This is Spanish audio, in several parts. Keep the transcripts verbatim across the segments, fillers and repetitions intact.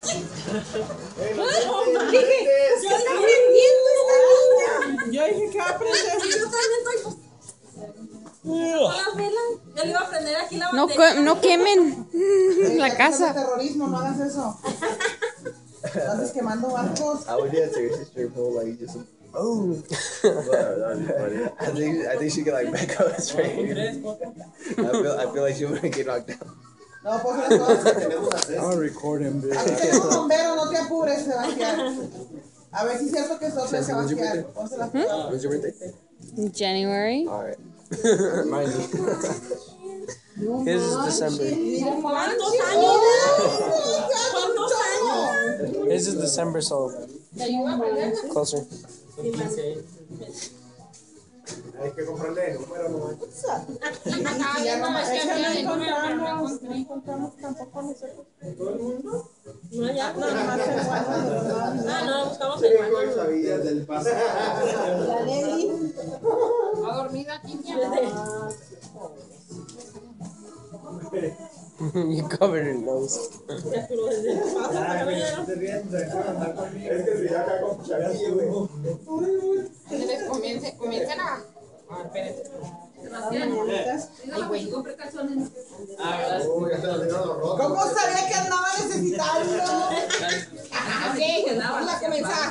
Dije, yo está aprendiendo esta niña. Yo dije que va a aprender. Yo también estoy. Las velas. Yo le iba a prender aquí la No, batería. que- no quemen la casa. Terrorismo, no hagas eso. Estás quemando barcos. I would dance to your sister, bro. Like just. Oh. That'd be funny. I think I think she could like back up straight. I feel I feel like she wouldn't get knocked down. No, pues las cosas. I'll record him, bitch. Aquí tenemos bombero, no te apures, Sebastián. A ver si es cierto que sopla, Sebastián. Ponse la prueba. When's your birthday? January. All right. Mind me. His is December. ¿Cuántos años? ¿Cuántos años? His is December, so closer. Hay que comprarle el número, no Y ya no más, es que no encontramos, no encontramos tampoco nosotros. ¿Todo el mundo? No, ya. No, Nada más el guano de los Ah, labios. no, buscamos el baño. Sabías del pasado. La Nelly. ¿Está dormida aquí? You covered your nose. Ya estuvo desde el paso, para que Es que si acá con chavillo, güey. Ustedes comiencen, comiencen a... Ah, espérense. Mañanitas. Ay, güey. ¿Cómo sabía que andaba necesitando? Así, vamos a comenzar.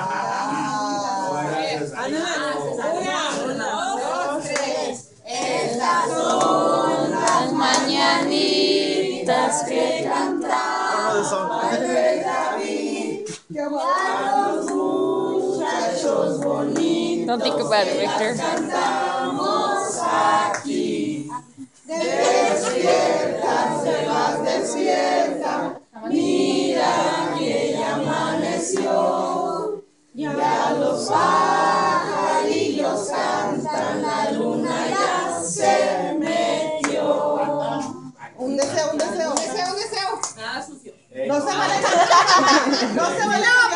Una, dos, tres. Estas son las mañanitas que cantamos al rey David. Qué bueno. Los muchachos bonitos. Don't think about it, Victor. Cantamos aquí. Despierta, se vas, despierta. Mira que ya amaneció. Ya los pajarillos cantan, la luna ya se metió. Un deseo, un deseo. Deseo, deseo. Nada sucio. No se vale. No se vale.